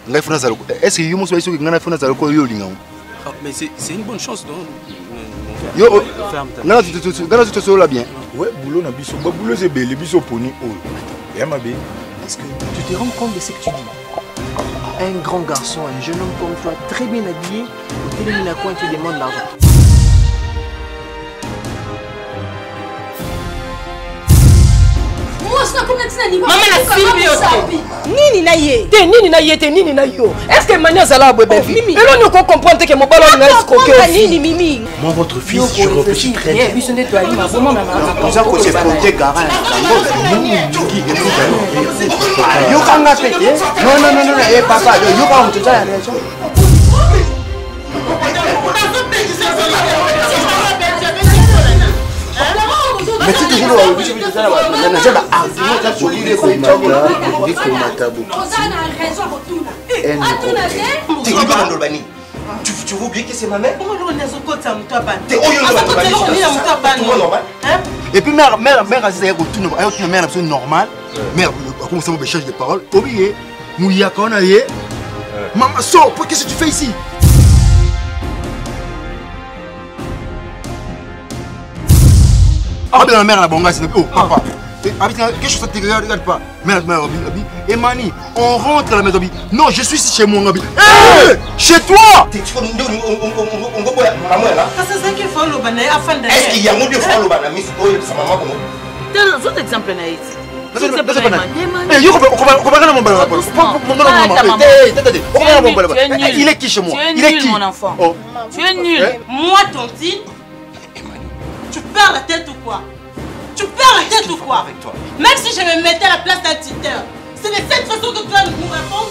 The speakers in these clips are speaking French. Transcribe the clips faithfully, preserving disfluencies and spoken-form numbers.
Est-ce que vous savez que vous avez fait un Mais c'est une bonne chose, non? Yo, non, tu te sens bien. Ouais, boulot na biso, bah boulot c'est belle, biso poni oh. Et ma bé. Est-ce que tu te rends compte de ce que tu dis? Un grand garçon, un jeune homme comme toi, très bien habillé, au téléphone à quoi tu demandes l'argent. Maman la Sylvie Nini na ye te nini na ye te nini na yo. Est-ce que mania zala bébé Mimi? Et là nous comprendre que mon ballon n'a escroqué nini Mimi. Moi votre fils je réfléchis très bien. Biso ne toi ma maman maman. Comme ça que c'est proté garage. Yo kanga pété. Non non non non eh papa yo kanga tout ça la raison. Mais tu toujours le bicho bicho ça là, on a déjà argument ça sur l'idée qu'on m'a dit qu'on m'a tabou. On a raison pour tout là. Tu dis pas l'Albanie. Tu tu veux oublier que c'est ma mère? Comment on est au côté de toi ban? T'es oyo normal. Et puis mère mère mère Aziza yako tout normal, ayoko mère absolument normal. Mère comment ça me change de parole? Oublié. Mouya kona yé. Maman sors, qu'est-ce que tu fais ici? Ah bien la mère la bonga c'est oh papa. Quelque chose te regarde regarde pas. Mère mère et Mani, on rentre à la maison. Non, je suis chez moi Ngabi. Eh chez toi. Tu on on on boya maman là. Ça c'est que faut le baner afin de. Est-ce qu'il y a mon Dieu faut le baner mais oh sa maman comment? Tel autre exemple na ici. Eh yo comment comment comment mon ballon il est qui chez moi? Il est qui mon enfant? Tu es nul. Moi ton petit. Tu perds la tête ou quoi? Tu perds la tête ou quoi? Avec toi. Même si je me mettais à la place d'un tuteur, c'est de cette façon que tu vas nous répondre.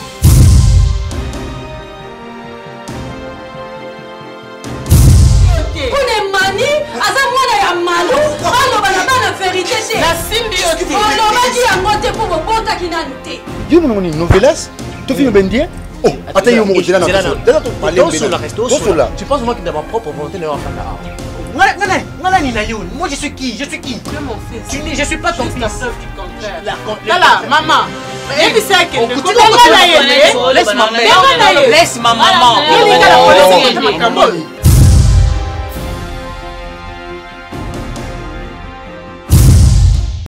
On est mani, Aza mwana ya malo, alo bana la vérité c'est. La symbiote. On va dire à moi pour vos bonnes qui n'a noté. Yo mon novelas, tu fais bien bien? Oh, attends yo mon là. Tu penses moi qui de ma propre volonté de faire ça? Moi je suis qui? Je suis qui? Tu es mon fils. Tu dis je suis pas ton fils. La preuve du contraire. Là, maman. Laisse ma maman. Laisse ma maman.